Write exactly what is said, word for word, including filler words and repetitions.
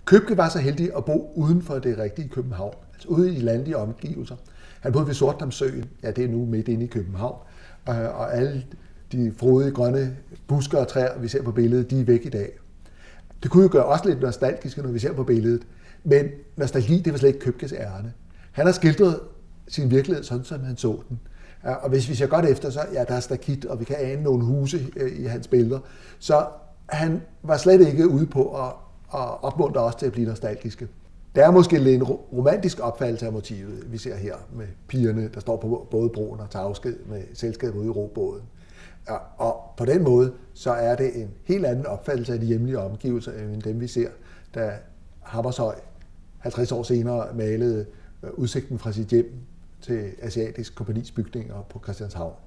Købke var så heldig at bo uden for det rigtige København, altså ude i de landlige omgivelser. Han boede ved Sortedamssøen, ja det er nu midt inde i København, og alle de frodige grønne busker og træer, vi ser på billedet, de er væk i dag. Det kunne jo gøre også lidt nostalgisk, når vi ser på billedet, men nostalgi, det var slet ikke Købkes ærne. Han har skildret sin virkelighed sådan, som han så den. Og hvis vi ser godt efter, så ja, der er stakit, og vi kan ane nogle huse i hans billeder. Så han var slet ikke ude på at, at opmuntre os til at blive nostalgiske. Der er måske en romantisk opfattelse af motivet, vi ser her med pigerne, der står på bådebroen og tager afsked med selskabet ude i robåden. Og på den måde, så er det en helt anden opfattelse af de hjemlige omgivelser, end dem vi ser, da Hammershøi halvtreds år senere malede udsigten fra sit hjem til Asiatisk Kompagnis bygninger på Christianshavn.